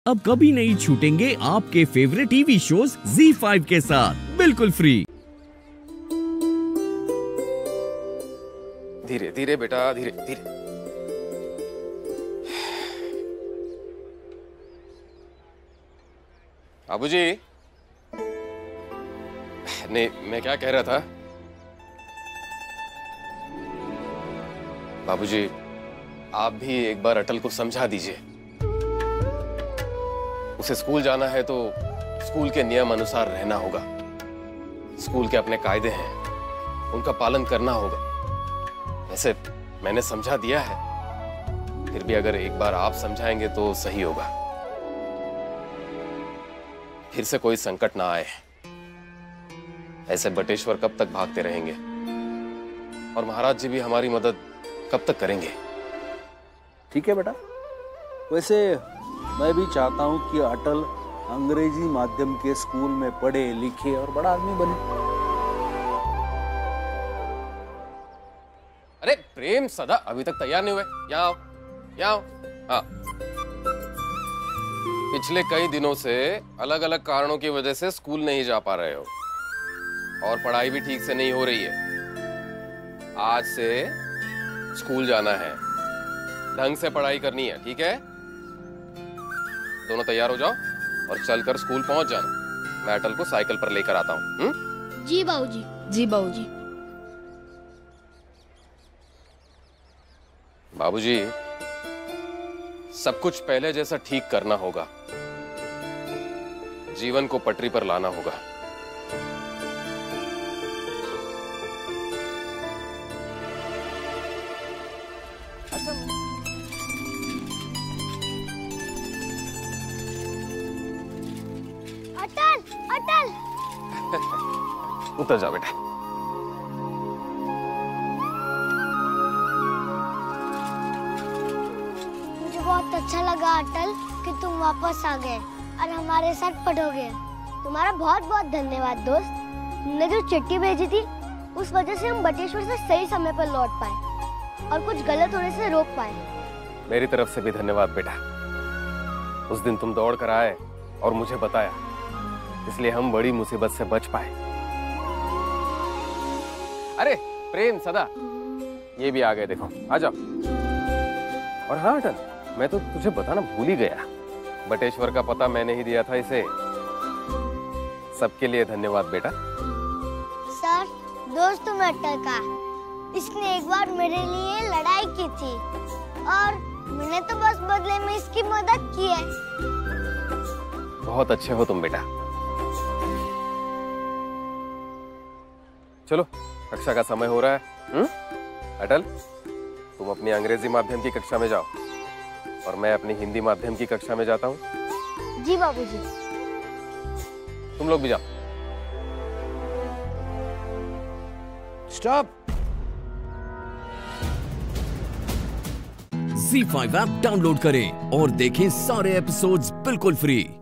अब कभी नहीं छूटेंगे आपके फेवरेट टीवी शोज ZEE5 के साथ बिल्कुल फ्री। धीरे धीरे बेटा, धीरे धीरे। बाबूजी, नहीं, मैं क्या कह रहा था? बाबूजी, आप भी एक बार अटल को समझा दीजिए। उसे स्कूल जाना है तो स्कूल के नियम अनुसार रहना होगा। स्कूल के अपने कायदे हैं, उनका पालन करना होगा। वैसे मैंने समझा दिया है, फिर भी अगर एक बार आप समझाएंगे तो सही होगा। फिर से कोई संकट ना आए। ऐसे बटेश्वर कब तक भागते रहेंगे? और महाराज जी भी हमारी मदद कब तक करेंगे? ठीक है बेटा। वैसे मैं भी चाहता हूं कि अटल अंग्रेजी माध्यम के स्कूल में पढ़े लिखे और बड़ा आदमी बने। अरे प्रेम सदा अभी तक तैयार नहीं हुए। यहाँ आओ, यहाँ आओ। हाँ, पिछले कई दिनों से अलग अलग कारणों की वजह से स्कूल नहीं जा पा रहे हो और पढ़ाई भी ठीक से नहीं हो रही है। आज से स्कूल जाना है, ढंग से पढ़ाई करनी है, ठीक है? दोनों तैयार हो जाओ और चलकर स्कूल पहुंच जाना। मैं अटल को साइकिल पर लेकर आता हूँ। जी बाबूजी। जी बाबूजी। बाबूजी, सब कुछ पहले जैसा ठीक करना होगा। जीवन को पटरी पर लाना होगा। अटल, अटल। उतर जाओ बेटा। मुझे बहुत अच्छा लगा अटल कि तुम वापस आ गए और हमारे साथ पढ़ोगे। तुम्हारा बहुत बहुत धन्यवाद दोस्त। तुमने जो चिट्ठी भेजी थी उस वजह से हम बटेश्वर से सही समय पर लौट पाए और कुछ गलत होने से रोक पाए। मेरी तरफ से भी धन्यवाद बेटा। उस दिन तुम दौड़ कर आए और मुझे बताया, इसलिए हम बड़ी मुसीबत से बच पाए। अरे प्रेम सदा, ये भी आ गए, देखो, आ जाओ। और हाँ अटल, मैं तो तुझे बताना भूल ही गया, बटेश्वर का पता मैंने ही दिया था इसे। सबके लिए धन्यवाद बेटा। सर, दोस्त हूँ मैं अटल का। इसने एक बार मेरे लिए लड़ाई की थी और मैंने तो बस बदले में इसकी मदद की है। बहुत अच्छे हो तुम बेटा। चलो, कक्षा का समय हो रहा है। अटल, तुम अपनी अंग्रेजी माध्यम की कक्षा में जाओ और मैं अपनी हिंदी माध्यम की कक्षा में जाता हूँ। जी बाबूजी। तुम लोग भी जाओ। स्टॉप। ZEE5 ऐप डाउनलोड करें और देखें सारे एपिसोड्स बिल्कुल फ्री।